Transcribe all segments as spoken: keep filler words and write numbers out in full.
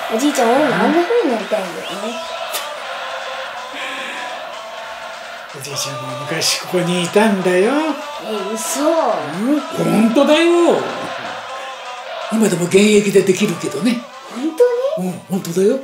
おじいちゃん俺もあんな風になりたいんだよね。 おじいちゃんも昔ここにいたんだよ。 え、嘘。 うん、本当だよ。今でも現役でできるけどね。 本当に？ うん、本当だよ。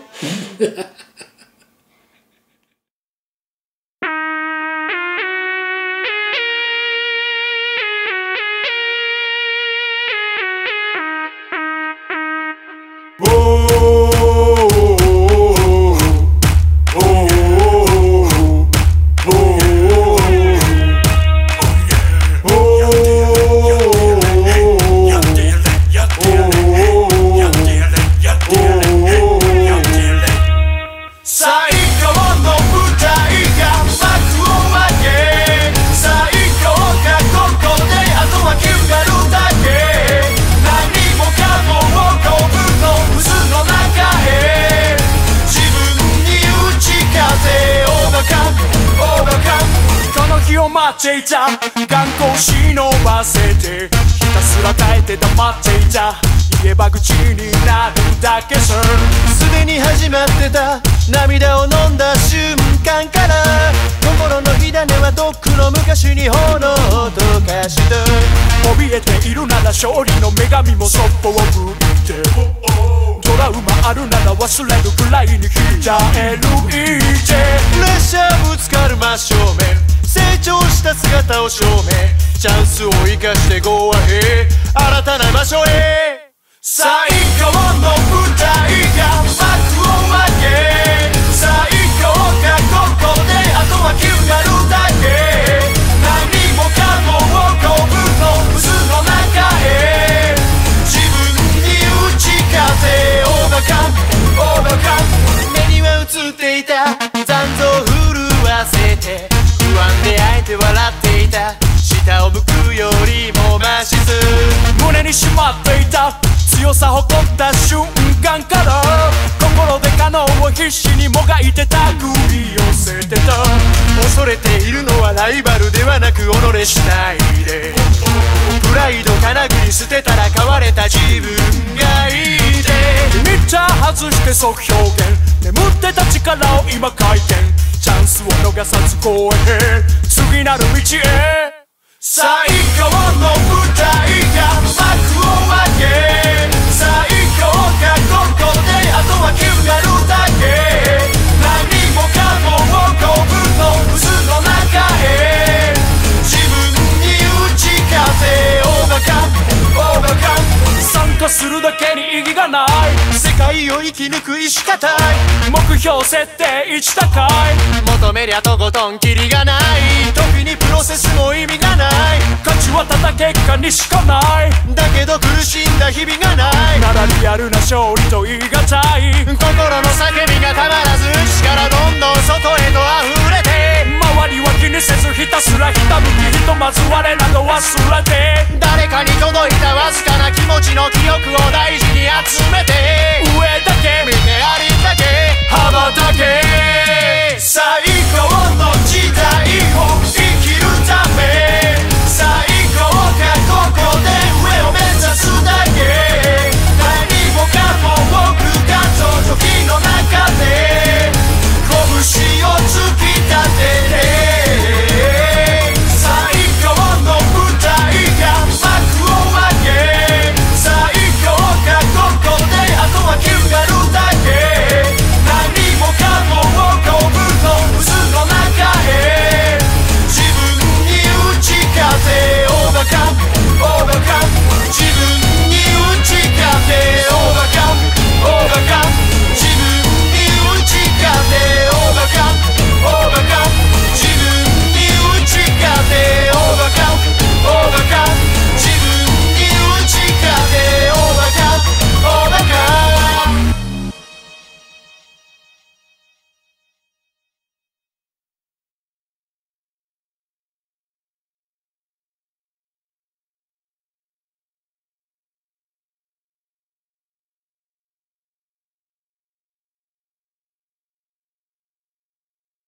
待っていた眼光忍ばせてひたすら耐えて黙っていた言えば口になるだけさすでに始まってた涙を飲んだ瞬間から心の火種はどっくの昔に炎を溶かした怯えているなら勝利の女神もそっぽを向いてドラウマあるなら忘れるくらいに引いちゃえるいいぜ列車ぶつかる真正面成長した姿を証明チャンスを生かして Go ahead 新たな場所へ最高の舞台が幕を開け最高がここであとは決まるだけ何もかもを五分の渦の中へ自分に打ち勝てオーバーカムオーバーカム目には映っていた残像震わせて不安であえて笑っていた下を向くよりも増しず胸にしまっていた強さ誇った瞬間から心で可能を必死にもがいてた繰り寄せてた恐れているのはライバルではなく己しないでプライドかなぐり捨てたら変われた自分がいてリミッター外して即表現眠ってた力を今回転チャンスを逃さず公園へ次なる道へ最高の舞台が幕を開け最高がここであとは決まるだけ何もかもを五分の渦の中へ自分に打ち勝てオーバーカムオーバーカム参加するだけに意義がない世界を生き抜く意志固い目標設定一高い求めりゃとことんキリがない時にプロセスも意味がない価値はただ結果にしかないだけど苦しんだ日々がないならリアルな勝利と言い難い心の叫びがたまらず力どんどん外へと溢れて周りは気にせずひたすらひたむきひとまず我など忘れて誰かに届いたわずかな気持ちの記憶を大事に集めて上だ